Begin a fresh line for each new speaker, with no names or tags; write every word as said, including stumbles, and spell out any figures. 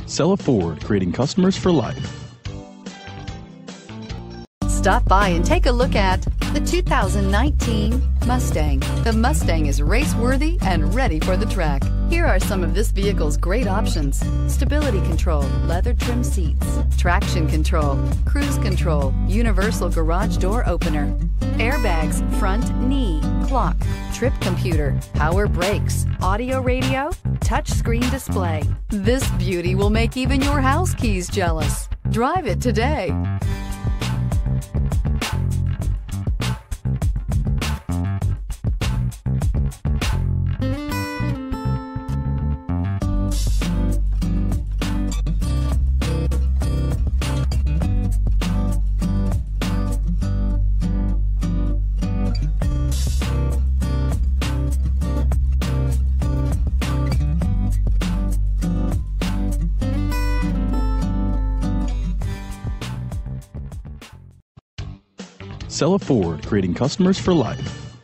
Cella Ford, creating customers for life.
Stop by and take a look at the two thousand nineteen Mustang. The Mustang is race-worthy and ready for the track. Here are some of this vehicle's great options: stability control, leather trim seats, traction control, cruise control, universal garage door opener, airbags, front knee, clock, trip computer, power brakes, audio radio, touchscreen display. This beauty will make even your house keys jealous. Drive it today.
Cella Ford, creating customers for life.